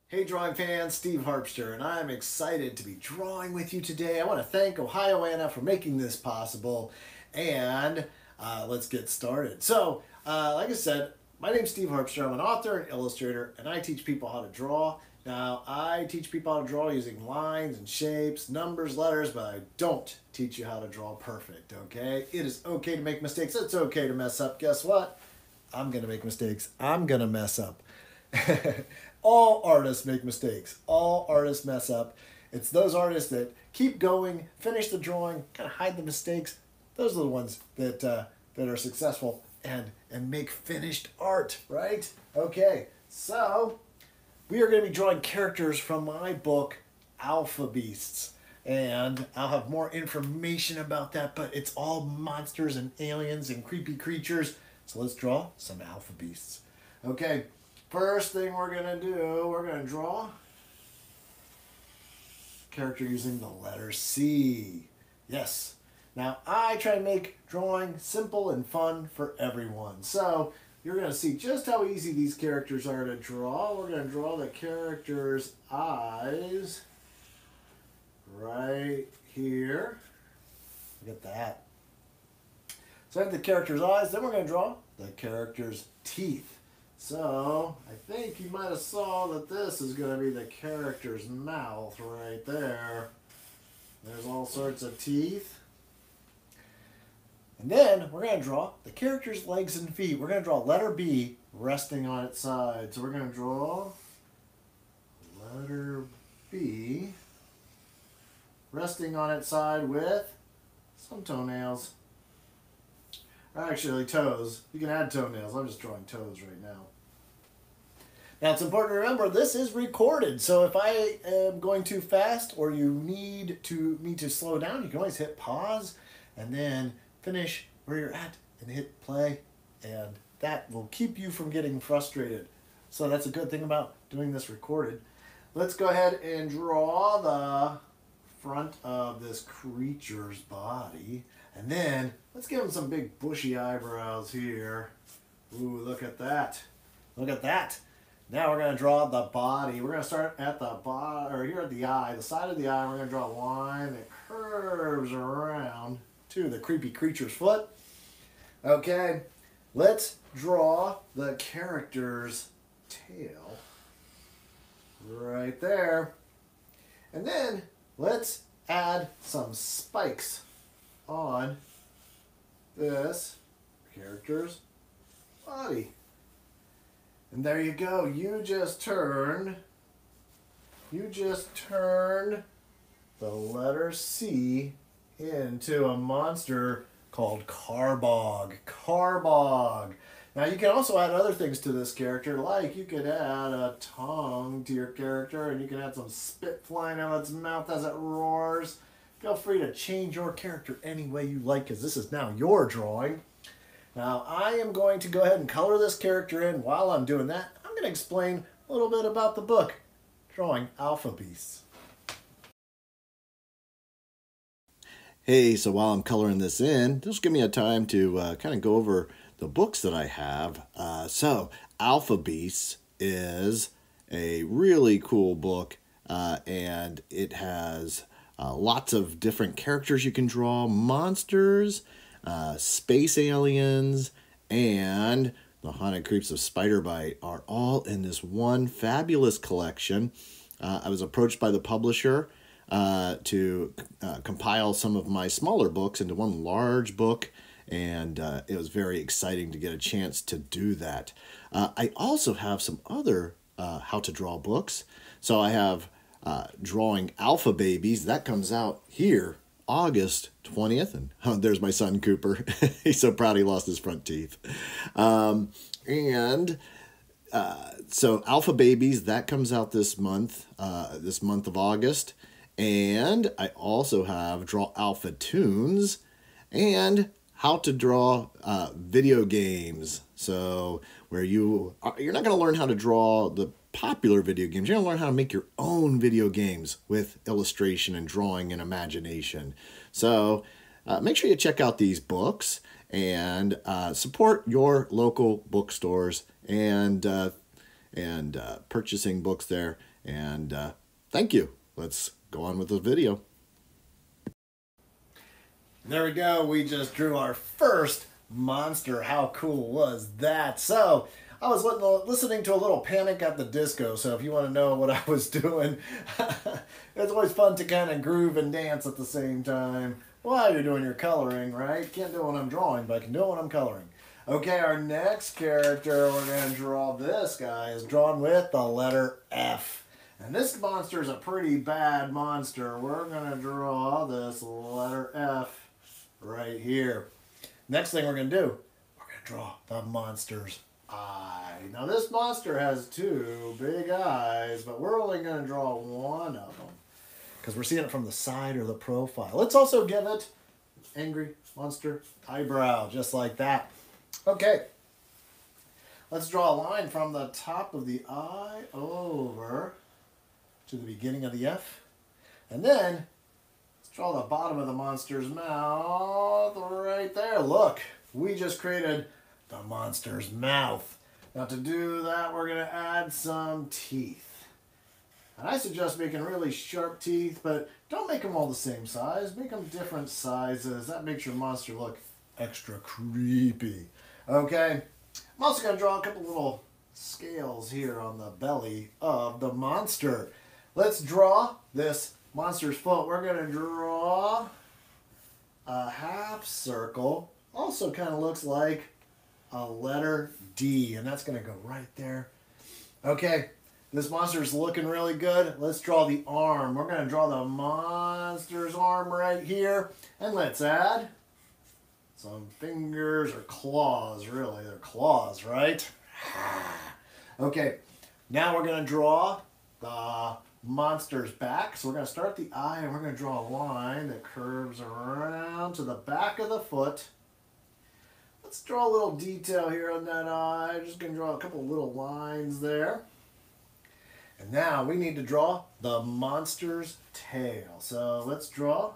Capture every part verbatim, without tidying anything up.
Hey drawing fans, Steve Harpster, and I'm excited to be drawing with you today. I want to thank Ohioana for making this possible, and uh, let's get started. So, uh, like I said, my name's Steve Harpster. I'm an author and illustrator, and I teach people how to draw. Now, I teach people how to draw using lines and shapes, numbers, letters, but I don't teach you how to draw perfect, okay? It is okay to make mistakes. It's okay to mess up. Guess what? I'm going to make mistakes. I'm going to mess up. All artists make mistakes. All artists mess up. It's those artists that keep going, finish the drawing, kind of hide the mistakes. Those are the ones that uh, that are successful and and make finished art, right? Okay, so we are going to be drawing characters from my book, Alpha Beasts. And I'll have more information about that, but it's all monsters and aliens and creepy creatures. So let's draw some Alpha Beasts. Okay. First thing we're going to do, we're going to draw a character using the letter C. Yes. Now, I try to make drawing simple and fun for everyone. So, you're going to see just how easy these characters are to draw. We're going to draw the character's eyes right here. Look at that. So, I have the character's eyes. Then we're going to draw the character's teeth. So, I think you might have saw that this is going to be the character's mouth right there. There's all sorts of teeth. And then we're going to draw the character's legs and feet. We're going to draw letter B resting on its side. So we're going to draw letter B resting on its side with some toenails. Actually, toes. You can add toenails. I'm just drawing toes right now. Now, it's important to remember this is recorded. So if I am going too fast or you need to me to slow down, you can always hit pause and then finish where you're at and hit play. And that will keep you from getting frustrated. So that's a good thing about doing this recorded. Let's go ahead and draw the front of this creature's body. And then let's give him some big bushy eyebrows here. Ooh, look at that. Look at that. Now we're going to draw the body. We're going to start at the bottom, or here at the eye, the side of the eye. We're going to draw a line that curves around to the creepy creature's foot. Okay, let's draw the character's tail right there. And then let's add some spikes on this character's body. And there you go. You just turned, you just turned the letter C into a monster called Carbog. Carbog. Now you can also add other things to this character, like you could add a tongue to your character, and you can add some spit flying out of its mouth as it roars. Feel free to change your character any way you like, because this is now your drawing. Now, I am going to go ahead and color this character in. While I'm doing that, I'm going to explain a little bit about the book, Drawing Alpha Beasts. Hey, so while I'm coloring this in, just give me a time to uh, kind of go over the books that I have. Uh, so, Alpha Beasts is a really cool book, uh, and it has uh, lots of different characters you can draw, monsters, uh, space aliens, and the Haunted Creeps of Spiderbite are all in this one fabulous collection. Uh, I was approached by the publisher uh, to uh, compile some of my smaller books into one large book, and uh, it was very exciting to get a chance to do that. Uh, I also have some other uh, how to draw books. So I have uh, Drawing Alpha Babies. That comes out here August twentieth, and oh, there's my son Cooper. He's so proud he lost his front teeth. Um, and uh, so Alpha Babies, that comes out this month, uh, this month of August. And I also have Draw Alpha Toons and How to Draw uh, Video Games. So where you are, you're not going to learn how to draw the popular video games. You're going to learn how to make your own video games with illustration and drawing and imagination. So uh, make sure you check out these books and uh, support your local bookstores and uh, and uh, purchasing books there. And uh, thank you. Let's go on with the video. There we go. We just drew our first monster. How cool was that? So I was listening to a little Panic at the Disco, so if you want to know what I was doing, it's always fun to kind of groove and dance at the same time while you're doing your coloring, right? Can't do it when I'm drawing, but I can do it when I'm coloring. Okay, our next character we're going to draw, this guy, is drawn with the letter F. And this monster is a pretty bad monster. We're going to draw this letter F right here. Next thing we're going to do, we're going to draw the monster's eye. Now this monster has two big eyes, but we're only going to draw one of them because we're seeing it from the side or the profile. Let's also give it angry monster eyebrow, just like that. Okay, let's draw a line from the top of the eye over to the beginning of the F, and then draw the bottom of the monster's mouth right there. Look, we just created the monster's mouth. Now to do that, we're going to add some teeth. And I suggest making really sharp teeth, but don't make them all the same size. Make them different sizes. That makes your monster look extra creepy. Okay, I'm also going to draw a couple little scales here on the belly of the monster. Let's draw this monster's foot. We're going to draw a half circle. Also kind of looks like a letter D, and that's going to go right there. Okay, this monster's looking really good. Let's draw the arm. We're going to draw the monster's arm right here, and let's add some fingers or claws, really. They're claws, right? Okay, now we're going to draw the monster's back. So we're going to start the eye and we're going to draw a line that curves around to the back of the foot. Let's draw a little detail here on that eye. Just going to draw a couple little lines there. And now we need to draw the monster's tail. So let's draw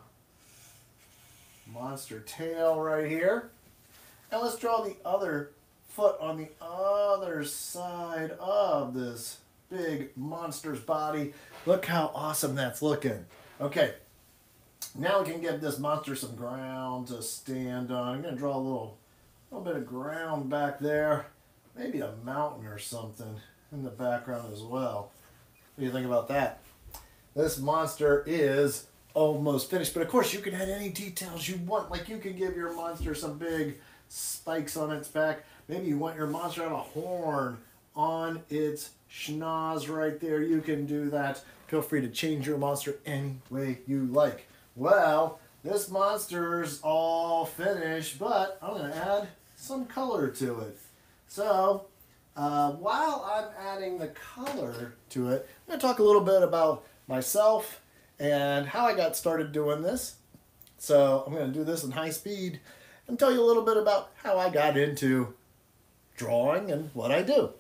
monster tail right here. And let's draw the other foot on the other side of this big monster's body. Look how awesome that's looking. Okay, now we can give this monster some ground to stand on. I'm going to draw a little, little bit of ground back there. Maybe a mountain or something in the background as well. What do you think about that? This monster is almost finished, but of course you can add any details you want. Like you can give your monster some big spikes on its back. Maybe you want your monster to have a horn on its schnoz right there. You can do that. Feel free to change your monster any way you like. Well, this monster's all finished, but I'm going to add some color to it. So, uh, while I'm adding the color to it, I'm going to talk a little bit about myself and how I got started doing this. So, I'm going to do this in high speed and tell you a little bit about how I got into drawing and what I do.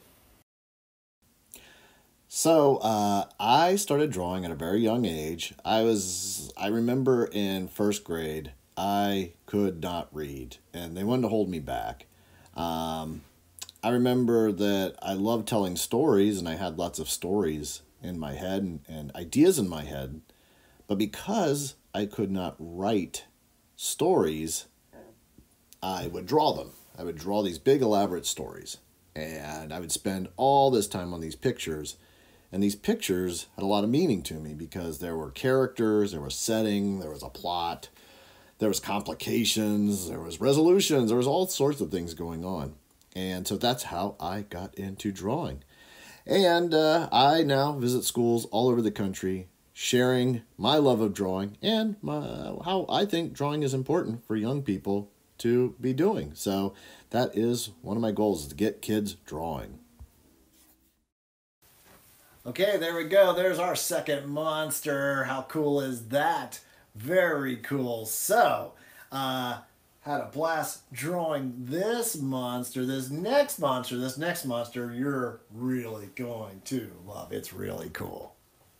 So uh, I started drawing at a very young age. I was, I remember in first grade, I could not read, and they wanted to hold me back. Um, I remember that I loved telling stories, and I had lots of stories in my head and, and ideas in my head. But because I could not write stories, I would draw them. I would draw these big elaborate stories, and I would spend all this time on these pictures. And these pictures had a lot of meaning to me because there were characters, there was setting, there was a plot, there was complications, there was resolutions, there was all sorts of things going on. And so that's how I got into drawing. And uh, I now visit schools all over the country, sharing my love of drawing and my, how I think drawing is important for young people to be doing. So that is one of my goals, is to get kids drawing. Okay, there we go. There's our second monster. How cool is that? Very cool. So, uh, had a blast drawing this monster. This next monster, this next monster, you're really going to love. It's really cool.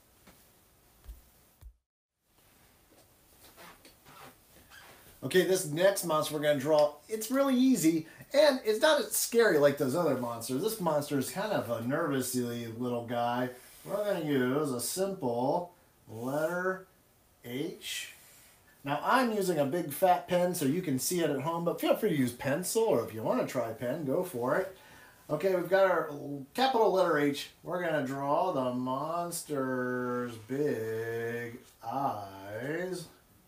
Okay, this next monster we're going to draw, it's really easy, and it's not as scary like those other monsters. This monster is kind of a nervously little guy. we're going to use a simple letter H. Now I'm using a big fat pen so you can see it at home, but feel free to use pencil, or if you want to try pen, go for it. Okay, we've got our capital letter H. We're going to draw the monster's big eyes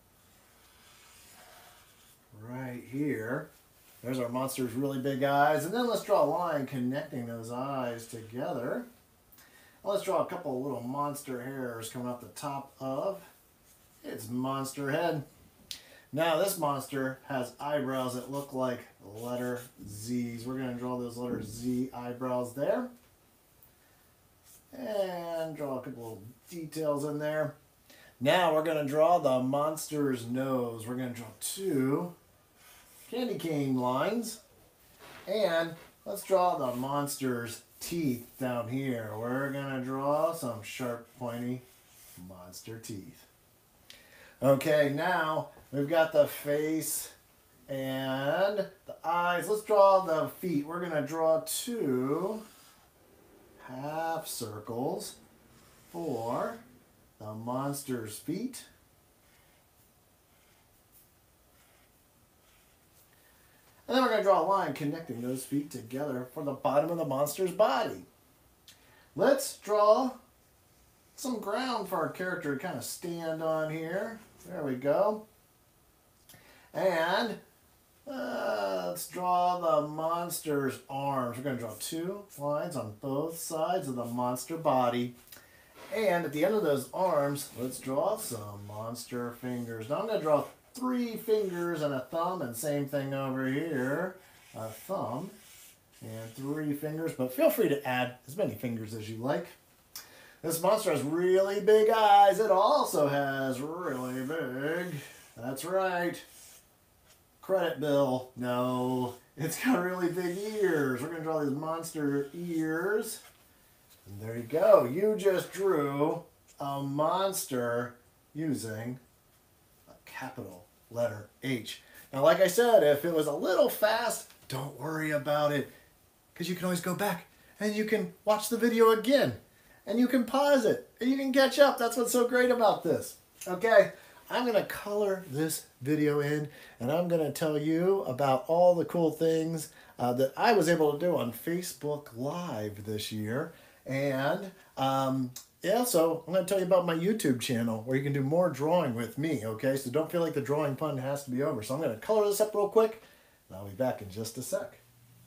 right here. There's our monster's really big eyes. And then let's draw a line connecting those eyes together. Let's draw a couple of little monster hairs coming off the top of its monster head. Now this monster has eyebrows that look like letter Z's. We're going to draw those letter Z eyebrows there. And draw a couple little details in there. Now we're going to draw the monster's nose. We're going to draw two candy cane lines. And let's draw the monster's teeth down here. We're going to draw some sharp, pointy monster teeth. Okay, now we've got the face and the eyes. Let's draw the feet. We're going to draw two half circles for the monster's feet. And then we're going to draw a line connecting those feet together for the bottom of the monster's body. Let's draw some ground for our character to kind of stand on here. There we go. And uh, let's draw the monster's arms. We're going to draw two lines on both sides of the monster body. And at the end of those arms, let's draw some monster fingers. Now I'm going to draw three fingers and a thumb, and same thing over here. A thumb and three fingers, but feel free to add as many fingers as you like. This monster has really big eyes. It also has really big, that's right, credit bill. No, it's got really big ears. We're going to draw these monster ears. And there you go. You just drew a monster using a capital letter H. Now, like I said, if it was a little fast, don't worry about it, because you can always go back and you can watch the video again. And you can pause it, and you can catch up. That's what's so great about this. Okay, I'm going to color this video in, and I'm going to tell you about all the cool things uh, that I was able to do on Facebook Live this year. And, um, yeah, so I'm going to tell you about my YouTube channel, where you can do more drawing with me, okay? So don't feel like the drawing fun has to be over. So I'm going to color this up real quick, and I'll be back in just a sec.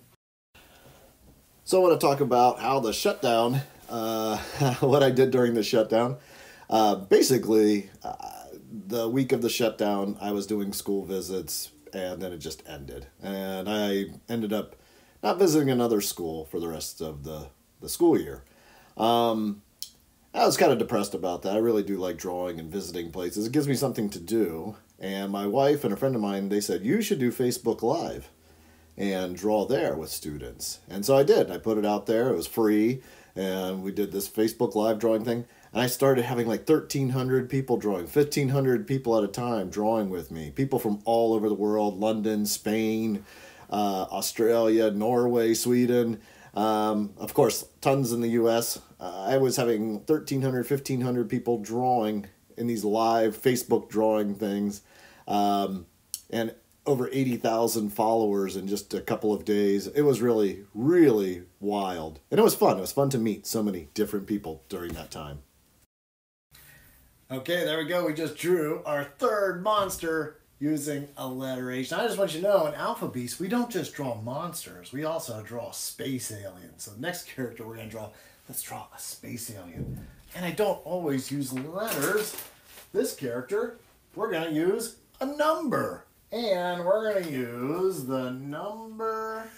So I want to talk about how the shutdown, uh, what I did during the shutdown. Uh, basically, uh, the week of the shutdown, I was doing school visits, and then it just ended. And I ended up not visiting another school for the rest of the, the school year. Um, I was kind of depressed about that. I really do like drawing and visiting places. It gives me something to do. And my wife and a friend of mine, they said, you should do Facebook Live and draw there with students. And so I did. I put it out there. It was free. And we did this Facebook Live drawing thing. And I started having like thirteen hundred people drawing, fifteen hundred people at a time drawing with me. People from all over the world, London, Spain, uh, Australia, Norway, Sweden. Um, of course, tons in the U S. Uh, I was having thirteen hundred, fifteen hundred people drawing in these live Facebook drawing things. Um, and over eighty thousand followers in just a couple of days. It was really, really wild. And it was fun. It was fun to meet so many different people during that time. Okay, there we go. We just drew our third monster using a letter H. Now, I just want you to know, in Alpha Beast, we don't just draw monsters. We also draw space aliens. So the next character we're going to draw, let's draw a space alien. And I don't always use letters. This character, we're going to use a number. And we're going to use the number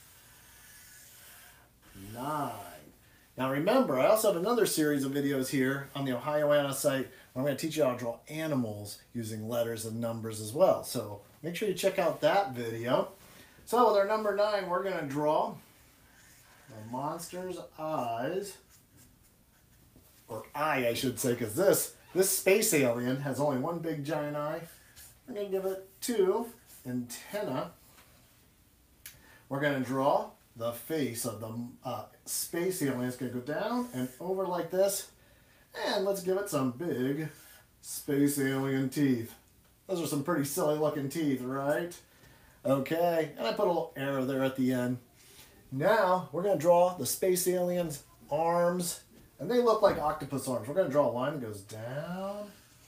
nine. Now remember, I also have another series of videos here on the Ohioana site where I'm going to teach you how to draw animals using letters and numbers as well. So make sure you check out that video. So with our number nine, we're going to draw the monster's eyes, or eye I should say, because this, this space alien has only one big giant eye. We're going to give it two antenna. We're going to draw the face of the uh, space alien. It's going to go down and over like this. And let's give it some big space alien teeth. Those are some pretty silly looking teeth, right? Okay, and I put a little arrow there at the end. Now, we're going to draw the space alien's arms. And they look like octopus arms. We're going to draw a line that goes down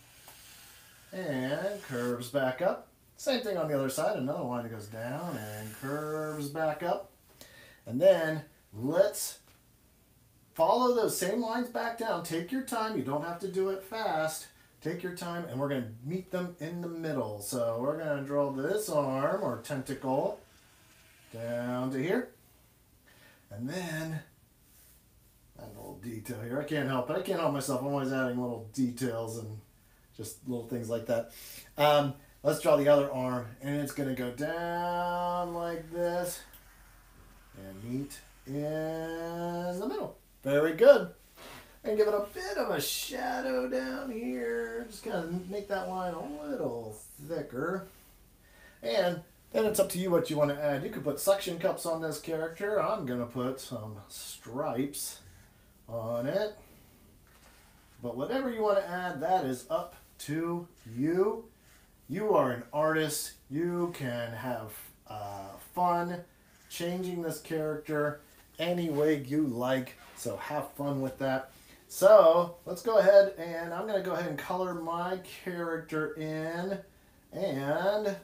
and curves back up. Same thing on the other side. Another line that goes down and curves back up. And then let's follow those same lines back down. Take your time. You don't have to do it fast. Take your time, and we're going to meet them in the middle. So we're going to draw this arm or tentacle down to here. And then add a little detail here. I can't help it. I can't help myself. I'm always adding little details and just little things like that. Um, let's draw the other arm, and it's going to go down like this and meet in the middle. Very good. And give it a bit of a shadow down here. Just kind of make that line a little thicker. And then it's up to you what you want to add. You could put suction cups on this character. I'm going to put some stripes on it. But whatever you want to add, that is up to you. You are an artist. You can have uh, fun changing this character any way you like. So have fun with that. So let's go ahead, and I'm going to go ahead and color my character in. And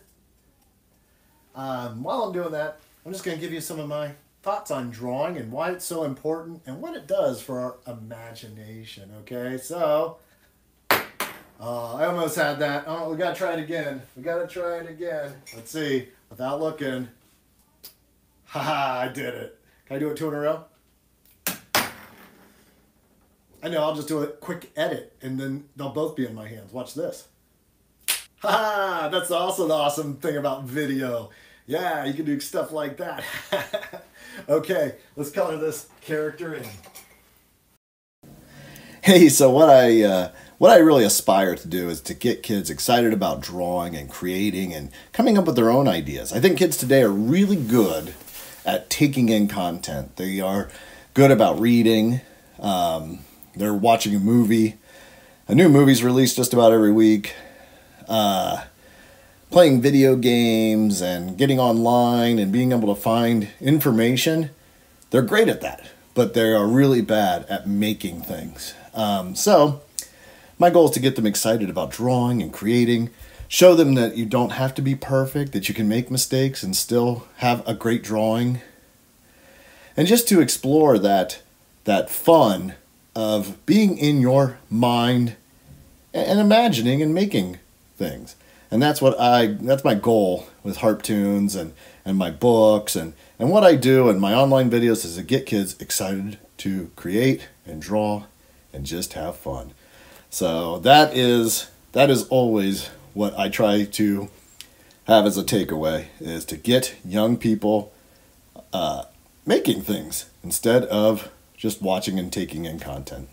um, while I'm doing that, I'm just going to give you some of my thoughts on drawing and why it's so important and what it does for our imagination. Okay, so uh, I almost had that. Oh, we got to try it again. We got to try it again. Let's see. Without looking. Haha, I did it. Can I do it two in a row? I know, I'll just do a quick edit, and then they'll both be in my hands. Watch this. Ha! That's also the awesome thing about video. Yeah, you can do stuff like that. Okay, let's color this character in. Hey, so what I uh, what I really aspire to do is to get kids excited about drawing and creating and coming up with their own ideas. I think kids today are really good at taking in content. They are good about reading. Um, they're watching a movie. A new movie's released just about every week. Uh, playing video games and getting online and being able to find information. They're great at that, but they are really bad at making things. Um, so my goal is to get them excited about drawing and creating, show them that you don't have to be perfect, that you can make mistakes and still have a great drawing. And just to explore that, that fun of being in your mind and imagining and making things. And that's what I, that's my goal with Harptoons and, and my books and, and what I do in my online videos is to get kids excited to create and draw and just have fun. So that is, that is always what I try to have as a takeaway, is to get young people uh, making things instead of just watching and taking in content.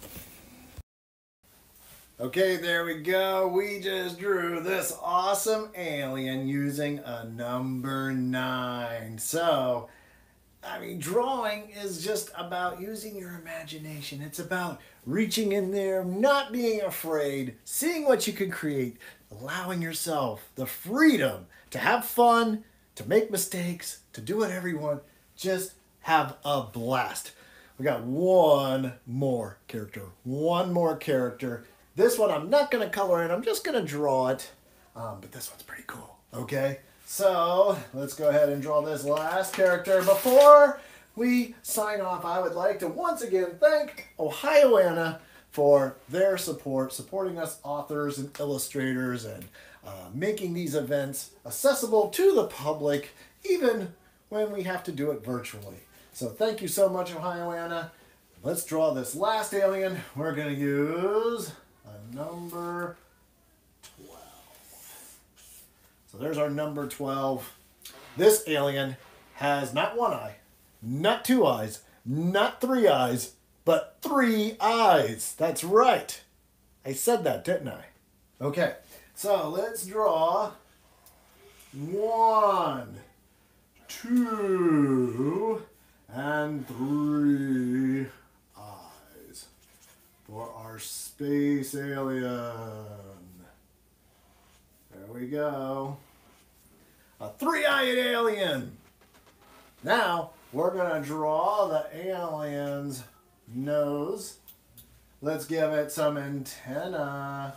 Okay, there we go. We just drew this awesome alien using a number nine. So, I mean, drawing is just about using your imagination. It's about reaching in there, not being afraid, seeing what you can create, allowing yourself the freedom to have fun, to make mistakes, to do whatever you want. Just have a blast. We got one more character. One more character. This one I'm not going to color in. I'm just going to draw it. Um, but this one's pretty cool. Okay? So, let's go ahead and draw this last character. Before we sign off, I would like to once again thank Ohioana for their support, supporting us authors and illustrators and uh, making these events accessible to the public, even when we have to do it virtually. So thank you so much, Ohioana. Let's draw this last alien. We're going to use a number twelve. So there's our number twelve. This alien has not one eye, not two eyes, not three eyes, but three eyes. That's right. I said that, didn't I? Okay, so let's draw one, two, And three eyes for our space alien. There we go. A three-eyed alien. Now, we're going to draw the alien's nose. Let's give it some antenna.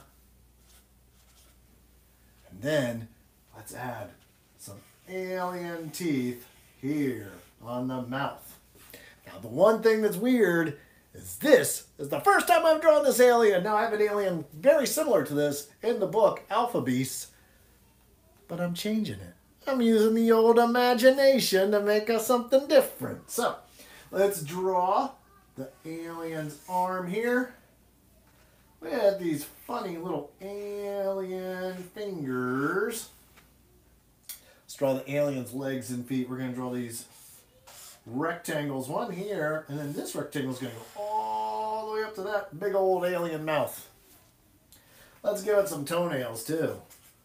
And then, let's add some alien teeth here on the mouth. Now, the one thing that's weird is this is the first time I've drawn this alien. Now, I have an alien very similar to this in the book, Alpha Beasts, but I'm changing it. I'm using the old imagination to make us something different. So, let's draw the alien's arm here. We have these funny little alien fingers. Let's draw the alien's legs and feet. We're going to draw these rectangles, one here, and then this rectangle is going to go all the way up to that big old alien mouth. Let's give it some toenails too.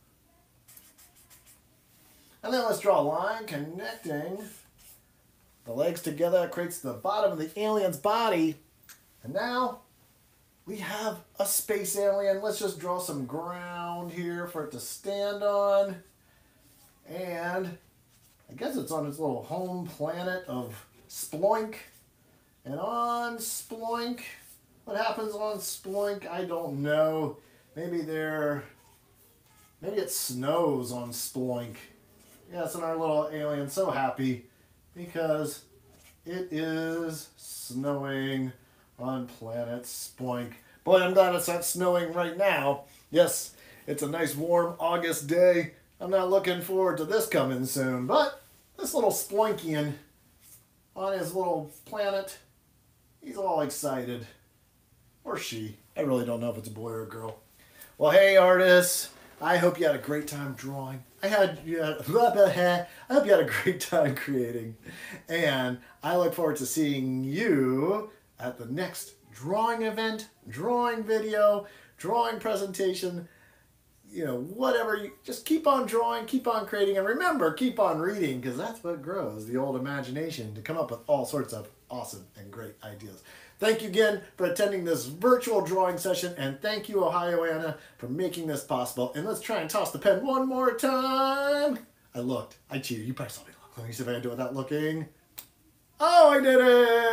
And then let's draw a line connecting the legs together. It creates the bottom of the alien's body. And now we have a space alien. Let's just draw some ground here for it to stand on. And I guess it's on its little home planet of Sploink. And on Sploink, what happens on Sploink? I don't know. Maybe they're, maybe it snows on Sploink. Yes, and our little alien's so happy because it is snowing on planet Sploink. Boy, I'm glad it's not snowing right now. Yes, it's a nice warm August day. I'm not looking forward to this coming soon, but this little Sploinkian on his little planet, he's all excited. Or she. I really don't know if it's a boy or a girl. Well, hey, artists. I hope you had a great time drawing. I had, you had I hope you had a great time creating. And I look forward to seeing you at the next drawing event, drawing video, drawing presentation, you know, whatever. You just keep on drawing, keep on creating, and remember, keep on reading, because that's what grows the old imagination to come up with all sorts of awesome and great ideas. Thank you again for attending this virtual drawing session, and thank you, Ohioana, for making this possible. And let's try and toss the pen one more time. I looked. I cheated. You probably saw me look. Let me see if I can do it without looking. Oh, I did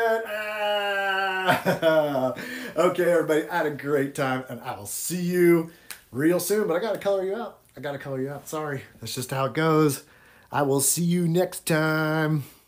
it! Ah! Okay, everybody, I had a great time, and I will see you real soon. But I got to color you out. I got to color you out. Sorry. That's just how it goes. I will see you next time.